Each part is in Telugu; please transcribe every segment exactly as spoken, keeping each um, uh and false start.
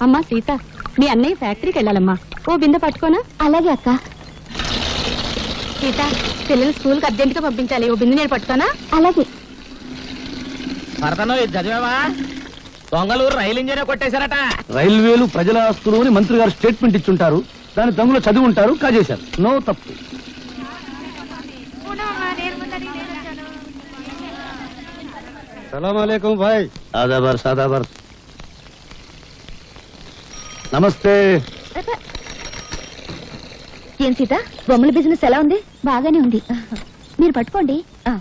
అమ్మా సీత, మీ అన్నయ్య ఫ్యాక్టరీకి వెళ్ళాలమ్మా, ఓ బిందె పట్టుకోనా? అలాగే అక్క. సీత, పిల్లలు స్కూల్కి అర్జెంట్ గా పంపించాలి, ఓ బిందె నేను పట్టుకోనా? అలాగే. భరతను ఇది చదివావా? దొంగలూరు రైలు ఇంజనే కొట్టేశారట. రైల్వేలు ప్రజల ఆస్తులు అని మంత్రి గారు స్టేట్మెంట్ ఇచ్చుంటారు, దాని దొంగలు చదివి ఉంటారు, కాజేశారు. నో తప్పు. సలాం భాయ్. ఆదాబర్ సాదాబర్. నమస్తే. ఏం సీత, బొమ్మల బిజినెస్ ఎలా ఉంది? బాగానే ఉంది, మీరు పట్టుకోండి.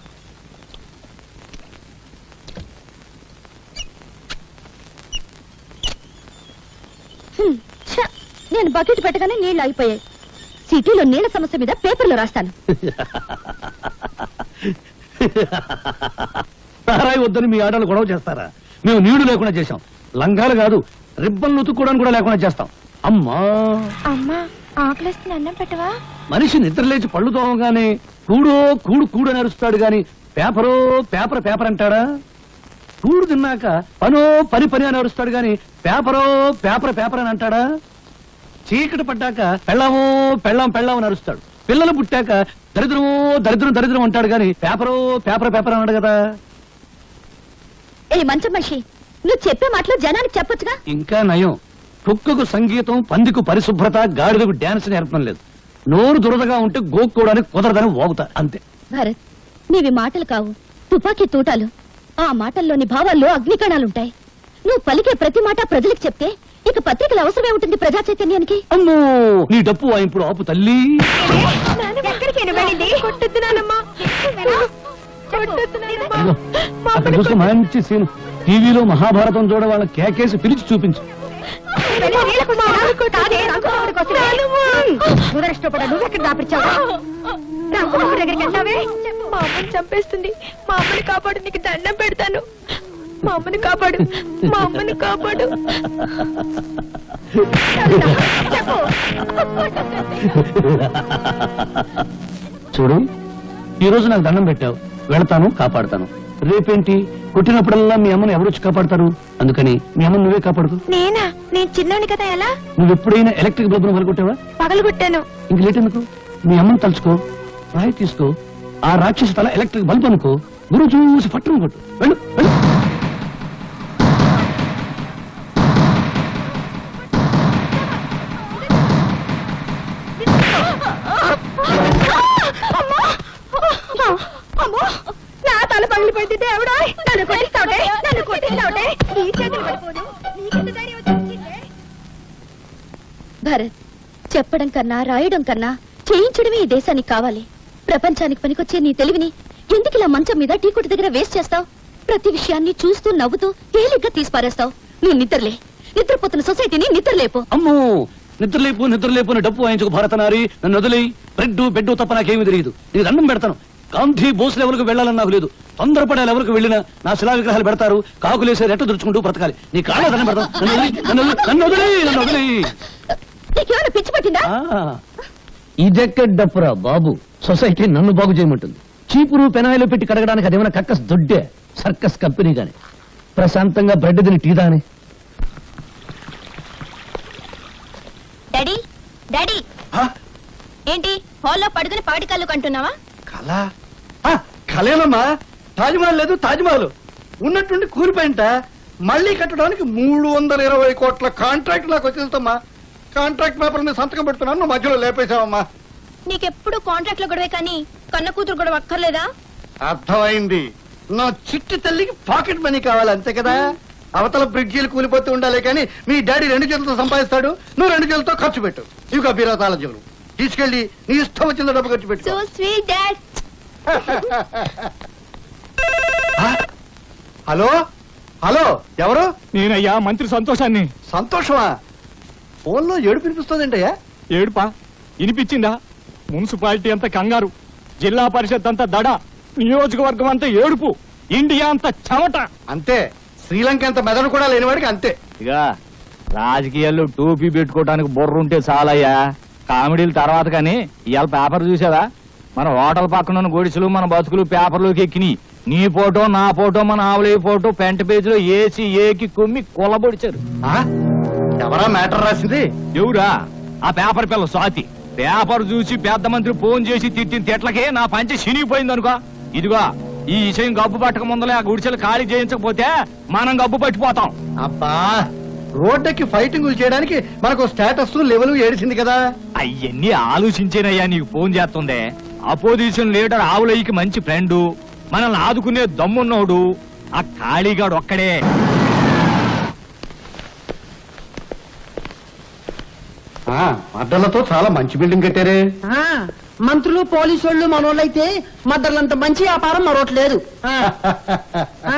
నేను బకెట్ పెట్టగానే నీళ్లు ఆగిపోయాయి. సిటీలో నీళ్ల సమస్య మీద పేపర్లో రాస్తాను. సారాయి వద్దని మీ ఆటలు గొడవ చేస్తారా? మేము నీళ్లు లేకుండా చేశాం. లంగాలు కాదు, రిబ్బన్లు ఉతుక్కోవడానికి కూడా లేకుండా చేస్తాం. అమ్మా అమ్మా, ఆకలిస్తుంది, అన్నం పెట్టవా? మనిషి నిద్ర లేచి పళ్ళు తోమగానే కూడో కూడు కూడు అని అరుస్తాడు గాని పేపరో పేపర్ పేపర్ అంటాడా? కూడు తిన్నాక పనో పని పని అని అరుస్తాడు గాని పేపరో పేపర్ పేపర్ అని అంటాడా? చీకటి పడ్డాక పెళ్ళామో పెళ్ళాం పెళ్ళాం అని అరుస్తాడు. పిల్లలు పుట్టాక దరిద్రమో దరిద్రం దరిద్రం అంటాడు గాని పేపరో పేపర్ పేపర్ అన్నాడు కదా. ఏ మంచం మనిషి, నువ్వు చెప్పే మాటలు జనానికి చెప్పొచ్చుగా. ఇంకా నయం, కుక్కకు సంగీతం, పందికు పరిశుభ్రత, గాడిదకు డాన్స్ నేర్పడం లేదు. నోరు దురదగా ఉంటే గోక్కోవడానికి కుదరదని వాగుతా అంతే. భరత్, నీవి మాటలు కావు, తుపాకీ తూటాలు. ఆ మాటల్లోని భావాల్లో అగ్నికణాలుంటాయి. నువ్వు పలికే ప్రతి మాట ప్రజలకు చెప్తే ఇక పత్రికలు అవసరమే ఉంటుంది ప్రజా చైతన్యానికి. అమ్మో, నీ డప్పు ఇప్పుడు ఆపు తల్లి. మంచి సీన్, టీవీలో మహాభారతం చూడ వాళ్ళ కేకేసి పిలిచి చూపించు. మా అమ్మని చంపేస్తుంది. మా అమ్మని కాపాడు, నీకు దండం పెడతాను. మా అమ్మని కాపాడు, మా అమ్మని కాపాడు. చూడు, ఈ రోజు నాకు దండం పెట్టావు, వెళతాను, కాపాడుతాను. రేపేంటి, కొట్టినప్పుడల్లా మీ అమ్మని ఎవరొచ్చి కాపాడతారు? అందుకని మీ అమ్మని నువ్వే కాపాడుకో. నేనా? నేను చిన్నోని కదా. ఎలా? నువ్వు ఎప్పుడైనా ఎలక్ట్రిక్ బల్బును పగలగొట్టావా? పగలగొట్టాను. ఇంక లేట్ ఎందుకు, మీ అమ్మని తలుచుకో, రాయి తీసుకో, ఆ రాక్షసి తల ఎలక్ట్రిక్ బల్బ్ అనుకో, గురువు చూసి పట్టును కొట్టు. వెళ్ళు వెళ్ళు. నా తల పగిలిపోయింది. దేవుడా, నన్ను కొట్టిస్తావుటే, నన్ను కొట్టిస్తావుటే. నీ చేతులు పడిపోదు. భరత్, చెప్పడం కన్నా రాయడం కన్నా చేయించడమే ఈ దేశానికి కావాలి. ప్రపంచానికి పనికొచ్చే నీ తెలివిని ఎందుకు ఇలా మంచం మీద టీ కొట్టు దగ్గర వేస్ట్ చేస్తావు? ప్రతి విషయాన్ని చూస్తూ నవ్వుతూ తేలిగ్గా తీసి పారేస్తావు. నువ్వు నిద్రలే, నిద్రపోతున్న సొసైటీని నిద్రలేపు. అమ్మో, నిద్రలేపు నిద్రలేపు అని డప్పు వాయించుకు భారతనారి. నన్ను వదిలి బ్రెడ్ బెడ్ తప్ప నాకేమీ తెలియదు. నీకు దండం పెడతాను. గాంధీ బోసులు ఎవరికి వెళ్ళాలని నాకు లేదు. తొందరపడాలి, ఎవరికి వెళ్ళినా నా శిలా విగ్రహాలు పెడతారు, కాకులేసే రెట్ట దుడుచుకుంటూ బ్రతకాలి. నీ కాళ్ళ దండం పెడతాను. నన్ను వదిలి నన్ను వదిలి. నీకేమైనా పిచ్చి పట్టిందా? ఇదెక్కడ డప్పురా బాబు, సొసైటీ నన్ను బాగు చేయమంటుంది. చీపురు పెనాయిలో పెట్టి కడగడానికి అదేమైనా కక్కస్ దొడ్డే సర్కస్ కంపెనీ గాని. ప్రశాంతంగా బ్రెడ్ తిని టీ దాని. డాడీ, డాడీ, ఏంటి హాల్లో పడుకుని పాటి కళ్ళు కంటున్నావా? కళ కళేనమ్మా. తాజ్మహల్ లేదు, తాజ్మహల్ ఉన్నట్టుండి కూలిపోయింట. మళ్ళీ కట్టడానికి మూడు వందల ఇరవై కోట్ల కాంట్రాక్ట్ నాకు వచ్చేస్తామా. కాంట్రాక్ట్ పేపర్ మీద సంతకం పెడుతున్నాను, నువ్వు మధ్యలో లేపేశావమ్మా. నీకెప్పుడు కాంట్రాక్ట్ లో గొడవే కానీ కన్న కూతురు గొడవ అక్కర్లేదా? అర్థమైంది. నా చిట్టి తల్లికి పాకెట్ మనీ కావాలి, అంతే కదా. అవతల బ్రిడ్జీలు కూలిపోతూ ఉండాలి కానీ మీ డాడీ రెండు చేతులతో సంపాదిస్తాడు, నువ్వు రెండు చేతులతో ఖర్చు పెట్టు. ఇవి బీరాతాల జీవులు తీసుకెళ్లి నీ ఇష్టం వచ్చిన డబ్బు ఖర్చు పెట్టు. So sweet dad. Hello hello, ఎవరు? నేనయ్యా, మంత్రి సంతోషాన్ని. సంతోషమా? ఫోన్ లో ఏడుపు వినిపిస్తుందంటయ్యా. ఏడుపా? వినిపించిందా? మున్సిపాలిటీ అంతా కంగారు, జిల్లా పరిషత్ అంతా దడ, నియోజకవర్గం అంతా ఏడుపు, ఇండియా అంతా చెమట. అంతే, శ్రీలంక అంత మెదడు కూడా లేనివాడికి అంతే. ఇక రాజకీయాల్లో టోపీ పెట్టుకోవడానికి బుర్ర ఉంటే చాలయ్యా, కామెడీలు తర్వాత. కానీ ఇవాళ పేపర్ చూసావా? మన హోటల్ పక్కన గొడిసెలు మన బతుకులు పేపర్లోకి ఎక్కినాయి. నీ ఫోటో, నా ఫోటో, మన ఆవులే ఫోటో పెంట పేజీలో ఏసి ఏకి కొమ్మి కొలబొడిచారు. ఎవరా మ్యాటర్ రాసింది? ఎవరా? ఆ పేపర్ పిల్ల స్వాతి. పేపర్ చూసి పెద్ద మంత్రి ఫోన్ చేసి తిట్టిన తిట్లకే నా పంచి చినిగిపోయింది అనుకో. ఇదిగో ఈ విషయం గబ్బు పట్టక ముందలే ఆ గుడిసెలు ఖాళీ చేయించకపోతే మనం గబ్బు పట్టిపోతాం. అబ్బా, రోడ్డుకి ఫైటింగులు చేయడానికి మనకు స్టేటస్ లెవెల్ ఏడిసింది కదా. అయ్యన్ని ఆలోచించేనయ్యా నీకు ఫోన్ చేస్తుందే. అపోజిషన్ లీడర్ ఆవులయ్యకి మంచి ఫ్రెండు, మనల్ని ఆదుకునే దమ్మున్నోడు ఆ ఖాళీగాడు ఒక్కడే. అడ్డలతో చాలా మంచి బిల్డింగ్ కట్టారే. ఆ, మంత్రులు పోలీసు వాళ్ళు మనోళ్ళైతే మద్దర్లంత మంచి వ్యాపారం మరొకట్లేదు. ఆ, ఆ.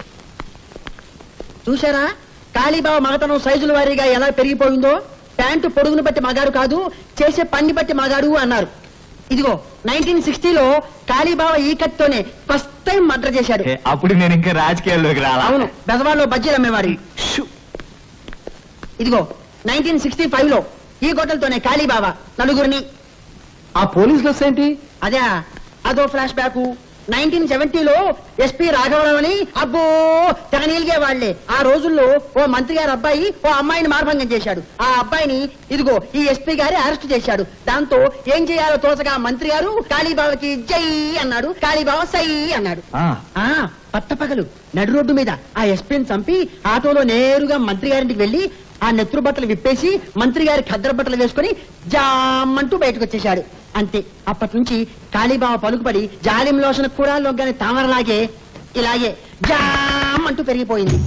చూశారా కాళీబాబా మగతనం సైజుల వారీగా ఎలా పెరిగిపోయిందో? ప్యాంటు పొడుగును బట్టి మగాడు కాదు, చేసే పని బట్టి మగాడు అన్నారు. ఇదిగో నైన్టీన్ సిక్స్టీలో కాళీబాబా ఈ కత్తితోనే ఫస్ట్ టైం మర్డర్ చేశాడు. ఏ, అప్పుడు నేను ఇంకా రాజకీయాల్లోకి రాలా. అవును, బెజవాడలో బజ్జీలు అమ్మేవాడి. ఇదిగో నైన్టీన్ సిక్స్టీ ఫైవ్ లో ఈ గొడ్డలతోనే కాళీబాబా నలుగురిని. ఆ పోలీస్ బస్ ఏంటి? అదే అదో ఫ్లాష్ బ్యాక్. నైన్టీన్ సెవెంటీలో ఎస్పీ రాఘవరావు అని అబ్బో తెగ నీలిగే వాళ్లే. ఆ రోజుల్లో ఓ మంత్రి గారి అబ్బాయి ఓ అమ్మాయిని మార్భంగం చేశాడు. ఆ అబ్బాయిని ఇదిగో ఈ ఎస్పీ గారి అరెస్ట్ చేశాడు. దాంతో ఏం చేయాలో తోచగా మంత్రి గారు కాళీబాబాకి జై అన్నాడు, కాళీబాబా సై అన్నాడు. ఆ పట్టపగలు నడు రోడ్డు మీద ఆ ఎస్పీని చంపి ఆటోలో నేరుగా మంత్రి గారింటికి వెళ్లి ఆ నెత్తురు బట్టలు విప్పేసి మంత్రి గారి ఖద్దరు బట్టలు వేసుకుని జామంటూ బయటకు వచ్చేశాడు. అంతే, అప్పటి నుంచి కాళీబాబా పలుకుపడి జాలిం లోషన కూడా లొగ్గని తామరలాగే ఇలాగే జామంటూ పెరిగిపోయింది.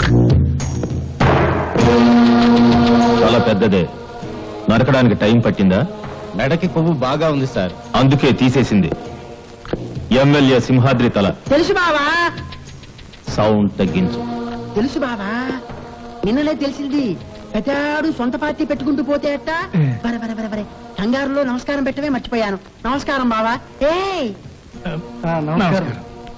చాలా పెద్దదే. నరకడానికి టైం పట్టిందా? మెడకి కొవ్వు బాగా ఉంది సార్, అందుకే తీసేసింది. ఎమ్మెల్యే సింహాద్రి తల. తెలుసు బావా, సౌండ్ తగ్గించు. తెలుసు బావా, నిన్నలే తెలిసింది. పెద్దాడు సొంత పార్టీ పెట్టుకుంటూ పోతే అట్ట. బరే బరే బరే బరే కంగారులో నమస్కారం పెట్టవే మర్చిపోయాను. నమస్కారం బావా. ఏ నమస్కారం.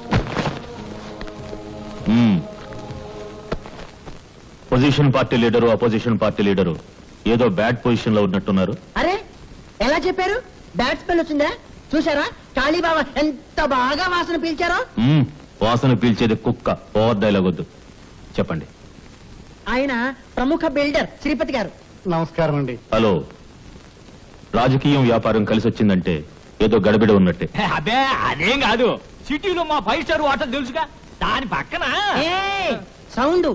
Position party leader opposition party leader ఏదో బ్యాడ్ పొజిషన్ లో ఉన్నట్టున్నారు. అరే ఎలా చెప్పారు? బ్యాట్ స్మెల్ వచ్చిందా? చూసారా కాళీబాబా ఎంత బాగా వాసన పీల్చారో? మ్మ్. వాసన పీల్చేది కుక్క. ఓవర్ డైలాగ్ వద్దు, చెప్పండి. ఆయన ప్రముఖ బిల్డర్ శ్రీపతి గారు. నమస్కారం అండి. హలో, రాజకీయం వ్యాపారం కలిసి వచ్చిందంటే ఏదో గడబిడ ఉన్నట్టే. హే, అబ్బే అదేం కాదు. సిటీలో మా ఫైవ్ స్టార్ హోటల్ తెలుసుగా, దాని పక్కన ఏయ్, సౌండ్.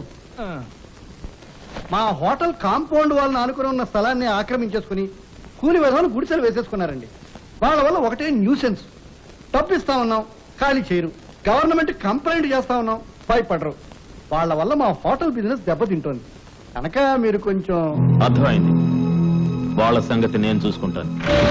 మా హోటల్ కాంపౌండ్ వాళ్ళని ఆనుకుని ఉన్న స్థలాన్ని ఆక్రమించేసుకుని కూలి విధాలు గుడిసెలు వేసేసుకున్నారండి. వాళ్ళ వల్ల ఒకటే న్యూసెన్స్. డబ్బు ఇస్తా ఉన్నాం, ఖాళీ చేయరు. గవర్నమెంట్ కంప్లైంట్ చేస్తా ఉన్నాం, భయపడరు. వాళ్ళ వల్ల మా హోటల్ బిజినెస్ దెబ్బతింటోంది. కనుక మీరు కొంచెం. అర్థమైంది, వాళ్ళ సంగతి నేను చూసుకుంటాను.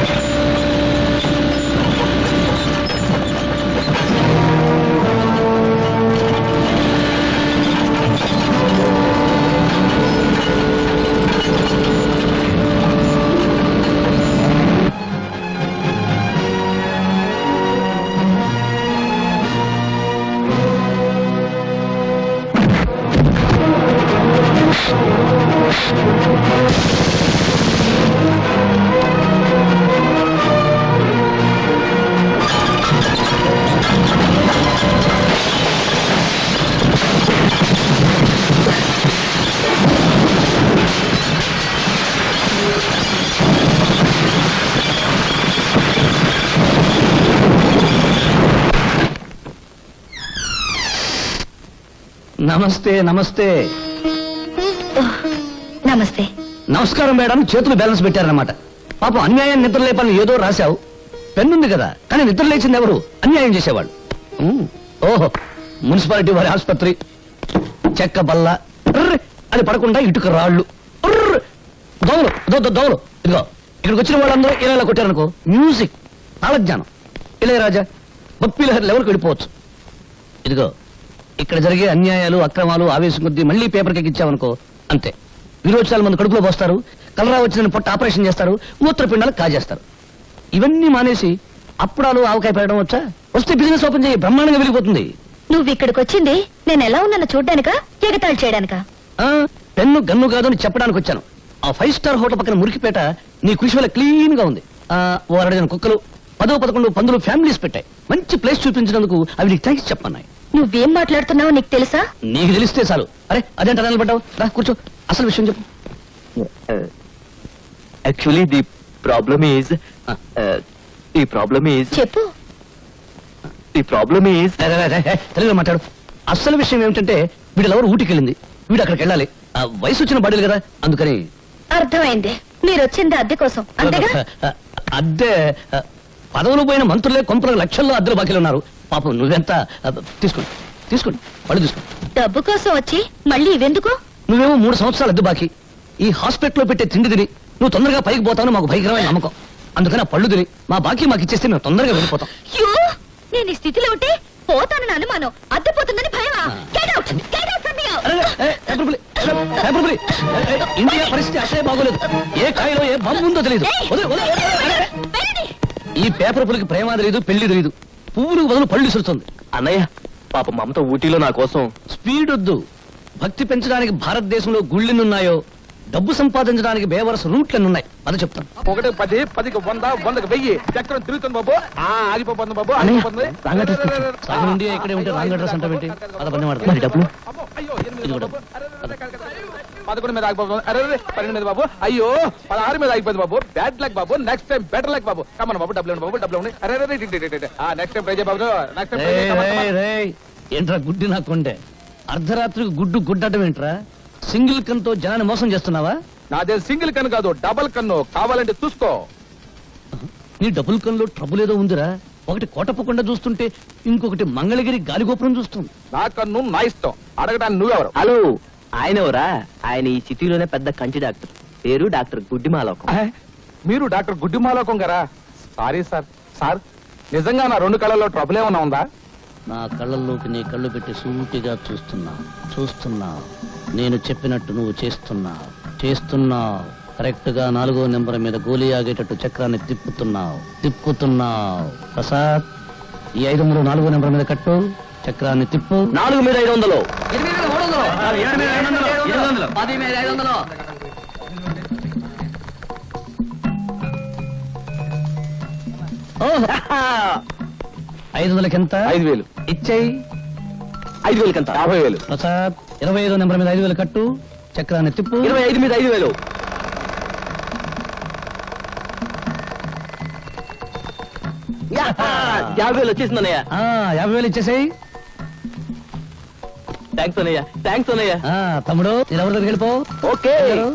నమస్తే నమస్తే నమస్తే. నమస్కారం మేడం. చేతులు బ్యాలెన్స్ పెట్టారన్నమాట. పాపం అన్యాయం నిద్ర లేపని ఏదో రాశావు. పెన్నుంది కదా, కానీ నిద్ర లేచింది ఎవరు? అన్యాయం చేసేవాళ్ళు. ఉమ్, ఓహో, మున్సిపాలిటీ వారి ఆసుపత్రి, చెక్క బల్ల ఉర్ర్ అని పడకుండా ఇటుక రాళ్ళు, ఉర్ర్ దోమలు దో దో దోమలు. ఇదిగో ఇక్కడికి వచ్చిన వాళ్ళందరూ ఇలా ఇలా కొట్టారనుకో, మ్యూజిక్, తాళజ్ఞానం, ఇళయరాజా, బప్పీలహరి లెవెల్కి వెళ్ళిపోవచ్చు. ఇదిగో ఇక్కడ జరిగే అన్యాయాలు అక్రమాలు ఆవేశం కొద్దీ మళ్ళీ పేపర్కి ఎక్కించామనుకో, అంతే. విరోచనాలు మంది కడుపులో పోస్తారు, కలరా వచ్చిన పొట్ట ఆపరేషన్ చేస్తారు, మూత్రపిండాలు కాజేస్తారు. ఇవన్నీ మానేసి అప్పుడాలు ఆవకాయ పెట్టడం వచ్చా? వస్తే బిజినెస్ ఓపెన్ చేయి, బ్రహ్మాండంగా వెళ్ళిపోతుంది. నువ్వు ఇక్కడికి వచ్చింది నేను ఎలా ఉన్నానో చూడ్డానికా, ఎగతాళి చేయడానికా? ఆ, పెన్ను గన్ను కాదు అని చెప్పడానికి వచ్చాను. ఆ ఫైవ్ స్టార్ హోటల్ పక్కన మురికిపేట నీ కృషి వల్ల క్లీన్ గా ఉంది. ఆ ఓ అరడజన కుక్కలు, పదో పదకొండు పందులు ఫ్యామిలీస్ పెట్టాయి. మంచి ప్లేస్ చూపించినందుకు అవి నీకు థ్యాంక్స్ చెప్పన్నాయి. నువ్వేం మాట్లాడుతున్నావో నీకు తెలుసా? నీకు తెలిస్తే చాలు. అరే అదేంట నిలబడ్డావు, రా కూర్చో, అసలు విషయం చెప్పు. Actually the problem is the problem is చెప్పు. ది ప్రాబ్లమ్ ఈజ్ రే, రే, రే, రే, తెలుగులో మాట్లాడు. అసలు విషయం ఏమిటంటే వీళ్ళెవరు ఊటికి వెళ్ళింది, వీడు అక్కడికి వెళ్ళాలి. ఆ, వయసు వచ్చిన బడులు కదా, అందుకని అర్థమైంది. మీరు వచ్చింది అద్దె కోసం అంతేగా? అద్దె ఆ, పదవులు పోయిన మంత్రులే కొంపలకు లక్షల్లో అద్దెలు బాకీలు ఉన్నారు. పాపం నువ్వెంత ఆ, తీసుకోండి తీసుకోండి పళ్ళు తీసుకోండి. డబ్బు కోసం వచ్చి మళ్ళీ ఇవెందుకు? నువ్వేమో మూడు సంవత్సరాలు అద్దె బాకీ. ఈ హాస్పిటల్లో పెట్టే తిండి తిని నువ్వు తొందరగా పైకి పోతావు మాకు భయంకరమైన నమ్మకం. అందుకని ఆ పళ్ళు తిని మా బాకీ మాకు ఇచ్చేస్తే మేము తొందరగా వెళ్ళిపోతాం. అయ్యో, నేను ఈ స్థితిలో ఉంటే పోతానని అనుమానం, అద్దె పోతుందని భయమా? Get out! Get out from here! అరే, ఏ, పేపర్ పులి, పేపర్ పులి. ఏ, ఏ, ఇండియా పరిస్థితి అసలే బాగోలేదు. ఏ కాయలో ఏ బొమ్మ ఉందో తెలియదు. వదిలే, వదిలే, వదిలే. వెళ్ళండి. ఈ పేపర్ పులికి ప్రేమ తెలియదు, పెళ్లి తెలియదు. పువ్వులకు బదులు పళ్ళు విసురుతుంది. అన్నయ్య పాప మమత ఊటీలో నా కోసం స్పీడ్ వద్దు. భక్తి పెంచడానికి భారతదేశంలో గుళ్ళెన్నున్నాయో, డబ్బు సంపాదించడానికి బేవరస రూట్లెన్నున్నాయి అది చెప్తాను. ఒకటి పది పదికి వంద వందకి వెయ్యి చక్రం తిరుగుతుంది బాబు. ఆ ఆగిపోతుంది బాబు, అన్నయ్య, ఆగిపోతుంది. రాంగ్ అడ్రస్ తెచ్చు. సగం ఇండియా ఇక్కడే ఉంటే రాంగ్ అడ్రస్ అంటావేంటి? అలా పని వాడతాను. మరి డబ్బులు అమ్మో, అయ్యో, ఎనిమిది ఇది కూడా. బాబు. అరే, అరే, అరే, అరే, అరే, పదకొండు మీద ఆగిపోతుంది. అరే అరే, పన్నెండు మీద బాబు. అయ్యో, పదహారు మీద ఆగిపోయింది బాబు. బ్యాడ్ లక్ బాబు. నెక్స్ట్ టైం బెటర్ లక్ బాబు. కమన్ బాబు, డబ్బులు ఇవ్వండి బాబు, డబ్బులు ఇవ్వండి. అరే అరే, ఇటు, ఇటు, ఇటు, ఇటు. ఆ నెక్స్ట్ టైం ట్రై చేయ బాబు. నెక్స్ట్ టైం ట్రై చేయ. Come on, come on. రేయ్, రేయ్, ఏంట్రా గుడ్డి నా కొండే? అర్ధరాత్రికి గుడ్డు గుడ్డటం ఏంట్రా? సింగిల్ కన్తో జనాన్ని మోసం చేస్తున్నావా? నాదే సింగిల్ కన్ను కాదు, డబల్ కన్ను. కావాలంటే చూసుకో. నీ డబుల్ కన్లో ట్రబుల్ ఏదో ఉందిరా. ఒకటి కోటప్పకుండా చూస్తుంటే ఇంకొకటి మంగళగిరి గాలిగోపురం చూస్తుంది. నా కన్ను నా ఇష్టం. అడగడానికి నువ్వెవరు? హలో ఆయన ఎవరా? ఆయన ఈ సిటీలోనే పెద్ద కంటి డాక్టర్, పేరు డాక్టర్ గుడ్డిమాలోకం. ఆ, మీరు డాక్టర్ గుడ్డిమాలోకం గారా? Sorry sir. సార్, నిజంగా నా రెండు కళ్ళలో ట్రబుల్ ఏమన్నా ఉందా? నా కళ్ళల్లోకి నీ కళ్ళు పెట్టి సూటిగా చూస్తున్నా చూస్తున్నా నేను చెప్పినట్టు నువ్వు చేస్తున్నావు చేస్తున్నావు కరెక్ట్ గా నాలుగో నెంబర్ మీద గోలీ ఆగేటట్టు చక్రాన్ని తిప్పుతున్నావు తిప్పుతున్నావు ప్రసాద్, ఈ ఐదు వందలు నాలుగో నెంబర్ మీద కట్టు, చక్రాన్ని తిప్పు. నాలుగు మీద ఐదు వందలు ఓహ్, ఐదు వందలకి ఎంత? ఐదు వేలు. ఇచ్చేయి. ఐదు వేలకి ఎంత? యాభై వేలు. ప్రసాద్, ఇరవై ఐదో నెంబర్ మీద ఐదు వేలు కట్టు, చక్రాన్ని తిప్పు. ఇరవై ఐదు మీద ఐదు వేలు యాభై వేలు వచ్చేసింది అన్నయ్య. ఆ, యాభై వేలు ఇచ్చేసేయి. థ్యాంక్స్ అన్నయ్య, థ్యాంక్స్ అన్నయ్య. ఆ, తమ్ముడు, నేను ఎవరి దగ్గరికి వెళ్ళిపో. ఓకే.